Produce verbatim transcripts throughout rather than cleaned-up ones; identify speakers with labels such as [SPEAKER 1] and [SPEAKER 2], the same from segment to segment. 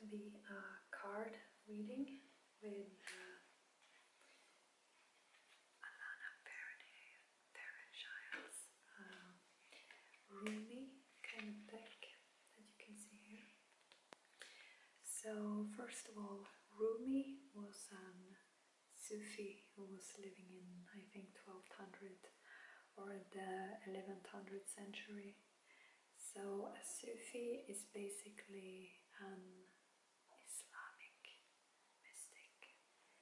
[SPEAKER 1] to be a card reading with uh, Alana Fairchilds uh, Rumi kind of deck that you can see here. So first of all, Rumi was a sufi who was living in, I think, twelve hundred or the eleventh hundredth century. So a sufi is basically an Islamic mystic.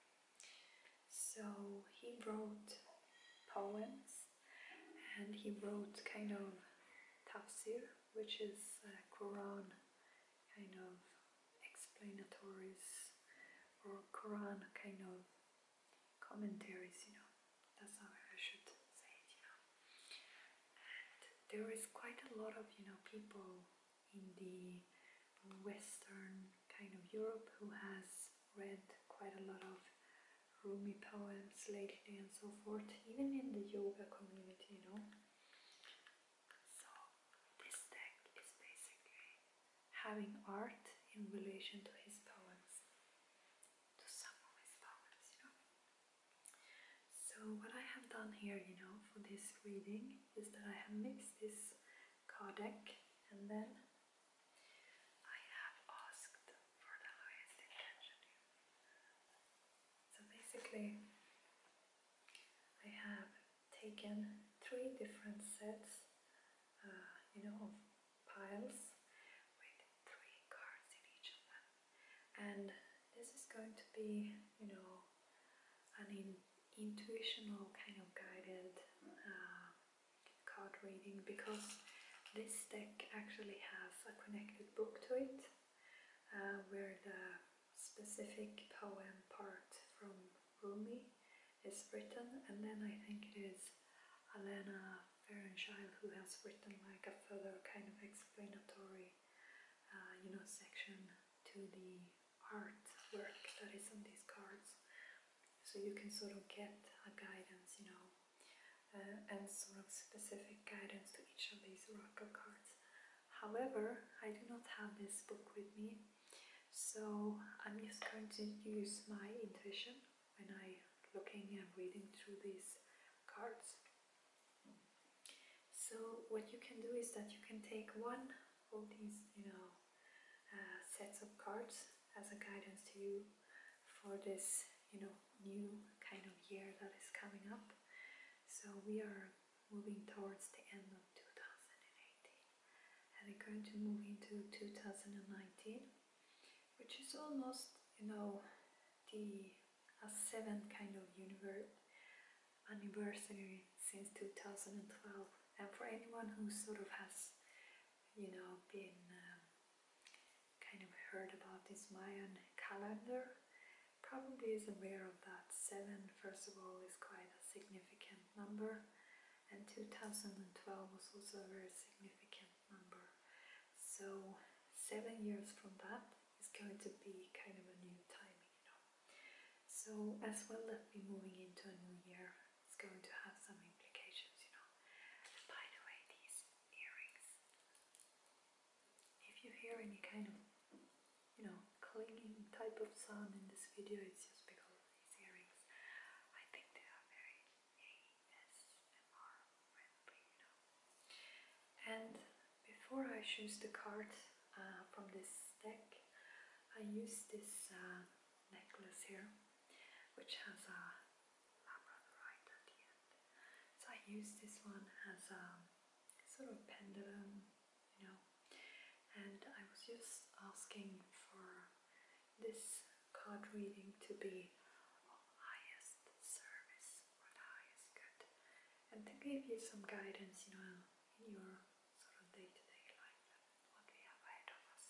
[SPEAKER 1] So he wrote poems and he wrote kind of tafsir, which is uh, Quran kind of explanatories or Quran kind of commentaries, you know, that's how I should say it, you know. And there is quite a lot of, you know, people in the Western kind of Europe who has read quite a lot of Rumi poems lately and so forth, even in the yoga community, you know. So this deck is basically having art in relation to his poems, to some of his poems, you know. So what I have done here, you know, for this reading is that I have mixed this card deck and then I have asked for the highest intention. So basically I have taken three different sets, uh, you know, of piles with three cards in each of them. And this is going to be, you know, an in intuitional kind of guided uh, card reading, because this deck actually has a connected book to it uh, where the specific poem part from Rumi is written, and then I think it is Alana Fairchilds who has written like a further kind of explanatory uh, you know, section to the artwork that is on these cards. So you can sort of get a guidance, you know, uh, and sort of specific guidance to each of these oracle cards. However, I do not have this book with me, so I'm just going to use my intuition when I looking and reading through these cards. So what you can do is that you can take one of these, you know, uh, sets of cards as a guidance to you for this, you know, new kind of year that is coming up. So we are moving towards the end of two thousand eighteen and we're going to move into two thousand nineteen, which is almost, you know, the a seventh kind of universe anniversary since two thousand twelve. And for anyone who sort of has, you know, been um, kind of heard about this Mayan calendar, probably is aware of that. Seven, first of all, is quite a significant number, and two thousand twelve was also a very significant number. So seven years from that is going to be kind of a new timing, you know. So as well that we're moving into a new year, it's going to have some implications, you know. By the way, these earrings, if you hear any kind of, you know, clinging type of sound in this video, it's just because of these earrings. I think they are very A S M R friendly, you know. And before I choose the card uh, from this deck, I use this uh, necklace here, which has a labradorite at the end. So I use this one as a sort of pendulum, you know. And I was just asking for this card reading to be of highest service or the highest good, and to give you some guidance, you know, in your sort of day-to-day life, what we have ahead of us.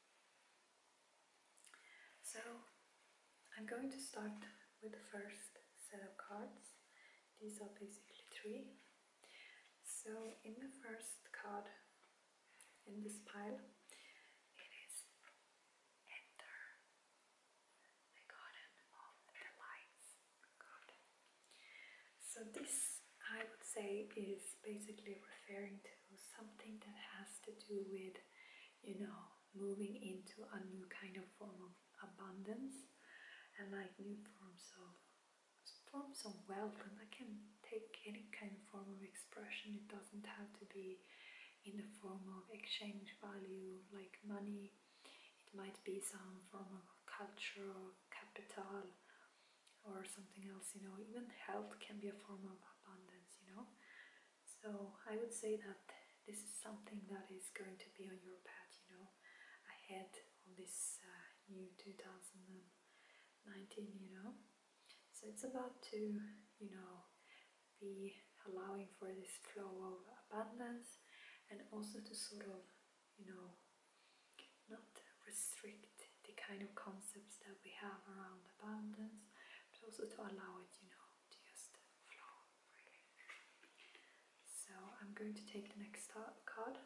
[SPEAKER 1] So I'm going to start with the first set of cards. These are basically three. So in the first card in this pile, it is Enter the Garden of Delights card. So this, I would say, is basically referring to something that has to do with, you know, moving into a new kind of form of abundance, and like new forms of forms of wealth. And that can take any kind of form of expression. It doesn't have to be in the form of exchange value like money. It might be some form of culture or capital or something else, you know. Even health can be a form of abundance, you know. So I would say that this is something that is going to be on your path, you know, ahead of this uh, new two thousand nineteen, you know. So it's about to, you know, be allowing for this flow of abundance, and also to sort of, you know, not restrict the kind of concepts that we have around abundance, but also to allow it, you know, to just flow, really. So I'm going to take the next card.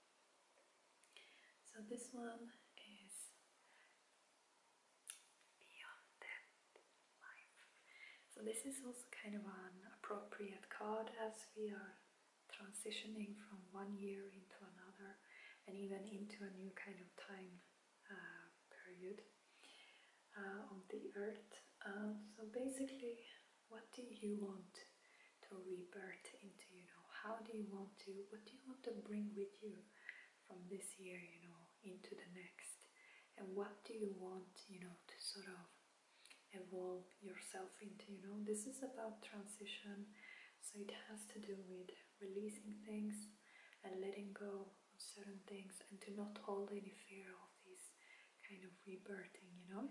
[SPEAKER 1] So this one is Beyond Death Life. So this is also kind of an appropriate card as we are transitioning from one year into another, and even into a new kind of time uh, period uh, of the earth. Um, so basically, what do you want to rebirth into, you know? How do you want to, what do you want to bring with you from this year, you know, into the next? And what do you want, you know, to sort of evolve yourself into, you know? This is about transition, so it has to do with releasing things and letting go of certain things, and to not hold any fear of this kind of rebirthing, you know.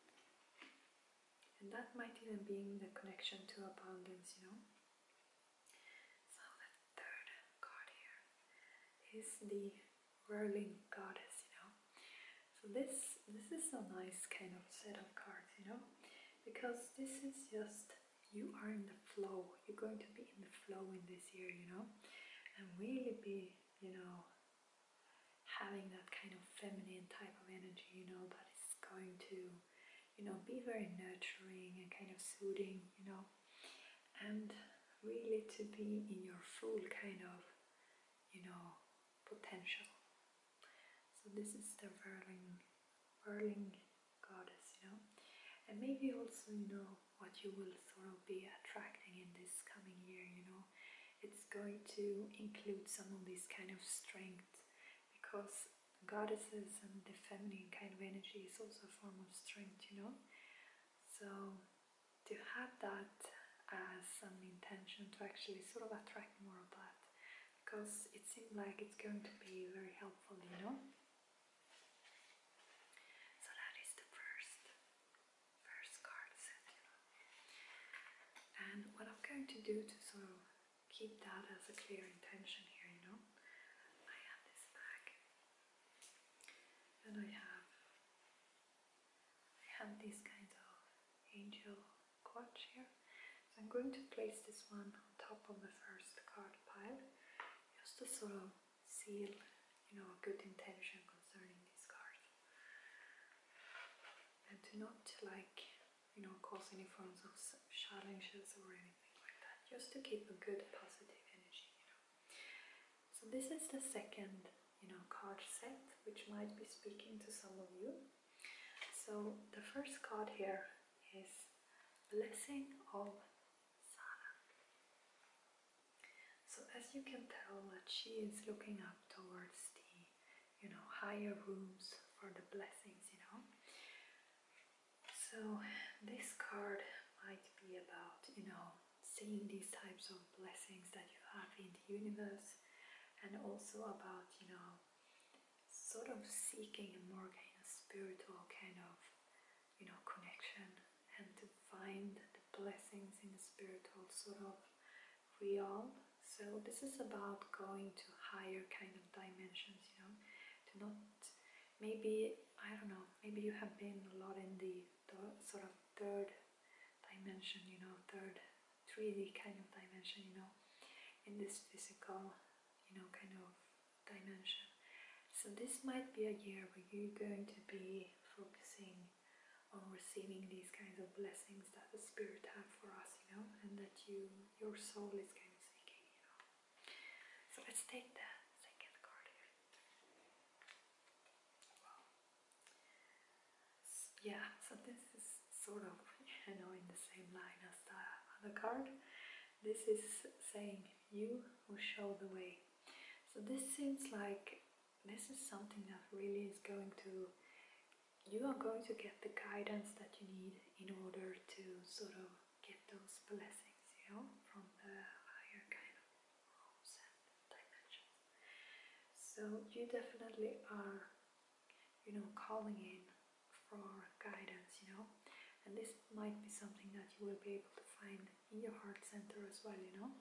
[SPEAKER 1] And that might even be in the connection to abundance, you know. So the third card here is the whirling goddess, you know. So this this is a nice kind of set of cards, you know, because this is just, you are in the flow. You're going to be in the flow in this year, you know, and really be, you know, having that kind of feminine type of energy, you know, that is going to, you know, be very nurturing and kind of soothing, you know, and really to be in your full kind of, you know, potential. So this is the whirling, whirling goddess, you know, and maybe also, you know, what you will sort of be attracting in this coming year, you know. It's going to include some of this kind of strength, because goddesses and the feminine kind of energy is also a form of strength, you know. So to have that as an intention to actually sort of attract more of that, because it seems like it's going to be very helpful, you know. So that is the first first card set, you know. And what I'm going to do to sort of keep that as a clear intention here, you know, I have this bag, and I have I have these kinds of angel quartz here. So I'm going to place this one on top of the first card pile, just to sort of seal, you know, a good intention concerning this card, and to not like, you know, cause any forms of challenges or anything like that, just to keep a good positive energy, you know. So this is the second, you know, card set, which might be speaking to some of you. So the first card here is Blessing of Sana. So as you can tell, that she is looking up towards the, you know, higher rooms for the blessings, you know. So this card might be about, you know, seeing these types of blessings that you have in the universe, and also about, you know, sort of seeking a more kind of spiritual kind of, you know, connection, and to find the blessings in the spiritual sort of realm. So this is about going to higher kind of dimensions, you know, to not, maybe, I don't know, maybe you have been a lot in the, the sort of third dimension, you know, third three D kind of dimension, you know, in this physical, you know, kind of dimension. So this might be a year where you're going to be focusing on receiving these kinds of blessings that the Spirit have for us, you know, and that you, your soul is kind of seeking, you know. So let's take the second card here. Wow. yeah, so this is sort of, you know, in the same line as the other card. This is saying, you will show the way. So this seems like this is something that really is going to, you are going to get the guidance that you need in order to sort of get those blessings, you know, from the higher kind of realms and dimensions. So you definitely are, you know, calling in for guidance, you know, and this might be something that you will be able to find in your heart center as well, you know.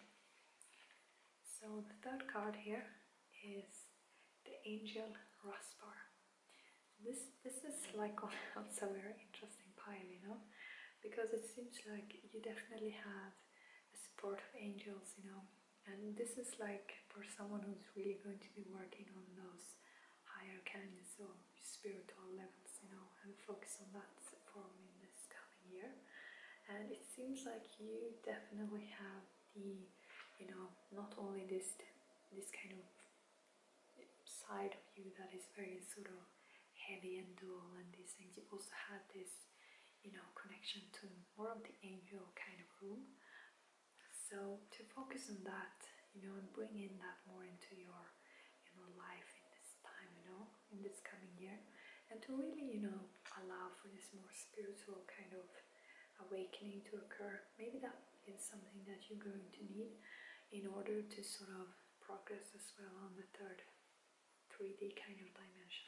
[SPEAKER 1] So the third card here is the Angel Raspar. This this is like also a very interesting pile, you know, because it seems like you definitely have the support of angels, you know, and this is like for someone who's really going to be working on those higher kinds of spiritual levels, you know, and focus on that form in this coming year. And it seems like you definitely have the, you know, not only this this kind of side of you that is very sort of heavy and dual and these things, you also had this, you know, connection to more of the angel kind of room. So to focus on that, you know, and bring in that more into your, you know, life in this time, you know, in this coming year, and to really, you know, allow for this more spiritual kind of awakening to occur. Maybe that is something that you're going to need in order to sort of progress as well on the third three D kind of dimension.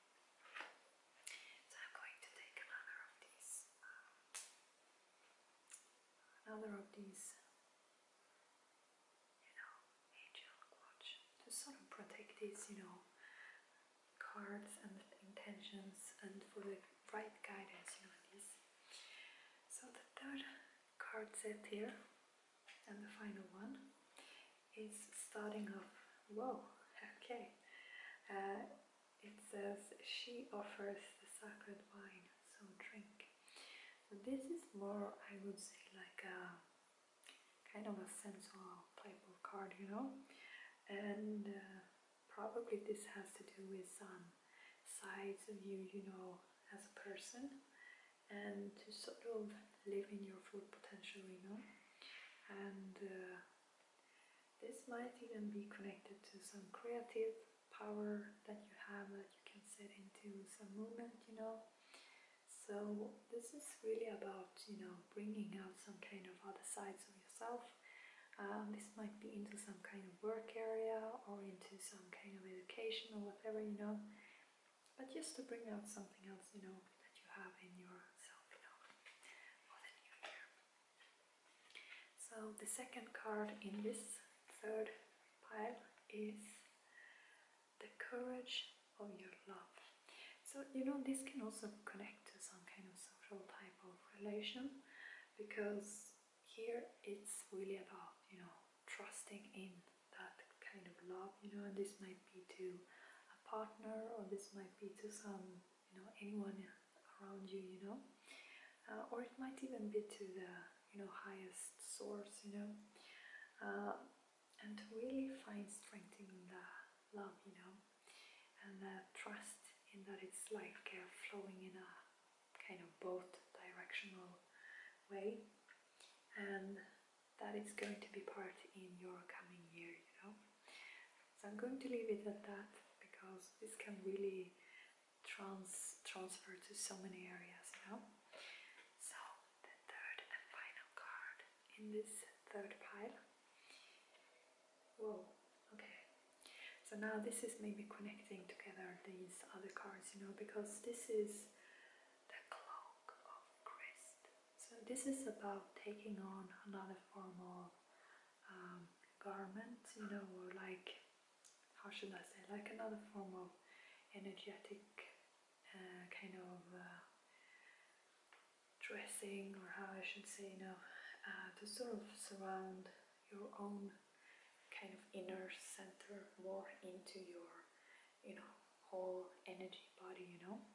[SPEAKER 1] So I'm going to take another of these, um, another of these, you know, angel watch to sort of protect these, you know, cards and intentions and for the right guidance, you know, these. So the third card set here and the final one is starting off, whoa, okay. Uh, it says, she offers the sacred wine, so drink. So this is more, I would say, like a kind of a sensual type of card, you know, and uh, probably this has to do with some sides of you, you know, as a person, and to sort of live in your full potential, you know, and uh, this might even be connected to some creative power that you have that you can set into some movement, you know. So this is really about, you know, bringing out some kind of other sides of yourself. Um, this might be into some kind of work area or into some kind of education or whatever, you know, but just to bring out something else, you know, that you have in yourself, you know, for the new year. So the second card in this third pile is the courage of your love. So, you know, this can also connect to some kind of social type of relation, because here it's really about, you know, trusting in that kind of love, you know, and this might be to a partner, or this might be to some, you know, anyone around you, you know, uh, or it might even be to the, you know, highest source, you know, uh, and to really find strength in the love, you know, and the trust in that it's like uh, flowing in a kind of both directional way, and that is going to be part in your coming year, you know. So I'm going to leave it at that, because this can really trans transfer to so many areas, you know. So the third and final card in this third pile. Whoa, okay. So now this is maybe connecting together these other cards, you know, because this is the cloak of Christ. So this is about taking on another form of um, garment, you know, or like, how should I say, like another form of energetic uh, kind of uh, dressing, or how I should say, you know, uh, to sort of surround your own kind of inner center more into your, you know, whole energy body, you know.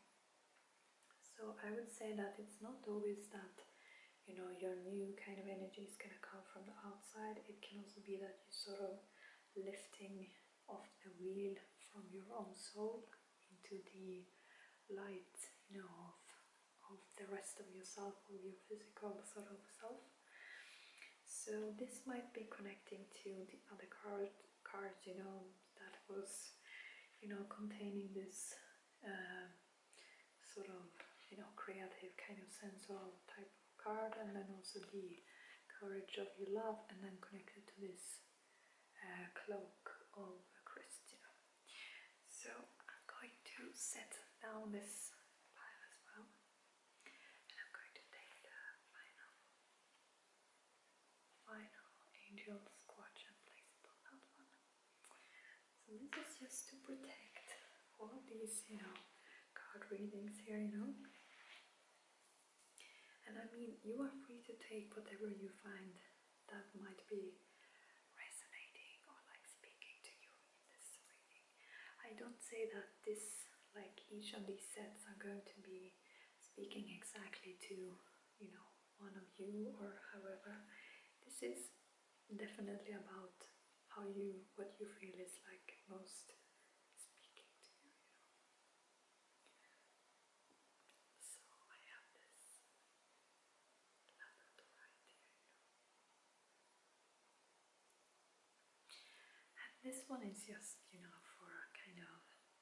[SPEAKER 1] So I would say that it's not always that, you know, your new kind of energy is going to come from the outside. It can also be that you sort of lifting off the wheel from your own soul into the light, you know, of of the rest of yourself, of your physical sort of self. So this might be connecting to the other card, cards, you know, that was, you know, containing this uh, sort of, you know, creative kind of sensual type of card, and then also the courage of your love, and then connected to this uh, cloak of Christ, you know. So I'm going to set down this pile as well, and I'm going to take the final, final angel squatch and place it on that one. So this is just to protect all these, you know, card readings here, you know. And I mean, you are free to take whatever you find that might be resonating or like speaking to you in this reading. I don't say that this, like each of these sets are going to be speaking exactly to, you know, one of you or however. This is definitely about how you, what you feel is like most speaking to you, you know. So I have this labradorite here, you know. And this one is just, you know, for kind of,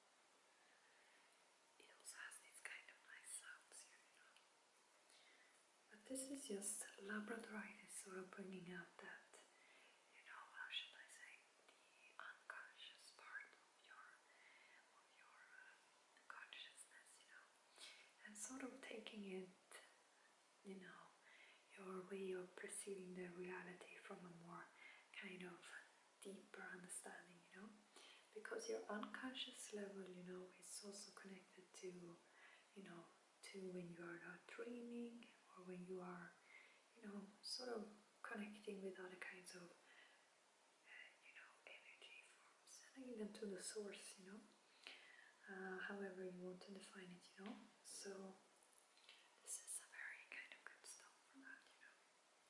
[SPEAKER 1] it also has these kind of nice sounds here, you know. But this is just, labradorite is sort of bringing out that, you know, how should I say, the unconscious part of your, of your uh, consciousness, you know, and sort of taking it, you know, your way of perceiving the reality from a more kind of deeper understanding, you know, because your unconscious level, you know, is also connected to, you know, to when you are not dreaming, or when you are, you know, sort of connecting with other kinds of, uh, you know, energy forms, and even to the source, you know, uh, however you want to define it, you know. So this is a very kind of good stuff for that, you know.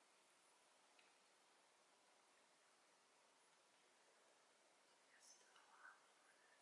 [SPEAKER 1] Just allow for this.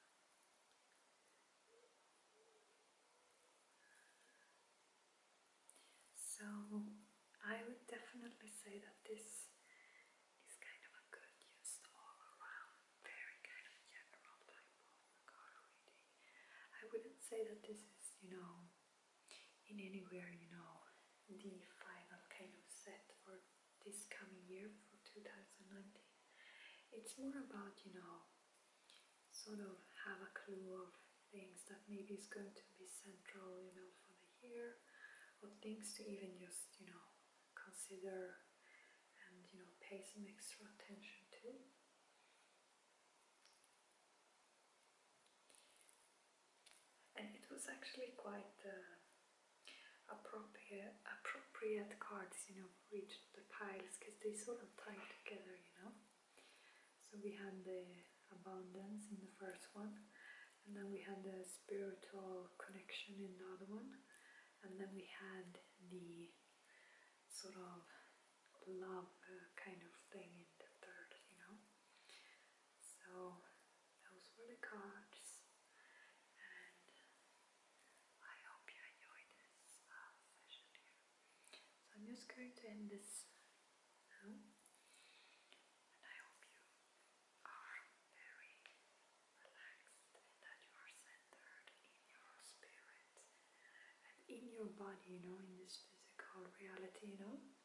[SPEAKER 1] So I would definitely say that this is kind of a good, just all around, very kind of general type of card reading. I wouldn't say that this is, you know, in anywhere, you know, the final kind of set for this coming year, for two thousand nineteen. It's more about, you know, sort of have a clue of things that maybe is going to be central, you know, for the year, or things to even just, you know, consider and, you know, pay some extra attention to. And it was actually quite uh, appropriate, appropriate cards, you know, for each of the piles, because they sort of tie together, you know. So we had the abundance in the first one, and then we had the spiritual connection in the other one, and then we had the sort of love uh, kind of thing in the third, you know. So those were the cards, and I hope you enjoyed this uh, session here. So I'm just going to end this now, and I hope you are very relaxed and that you are centered in your spirit and in your body, you know, in this physical reality, you know.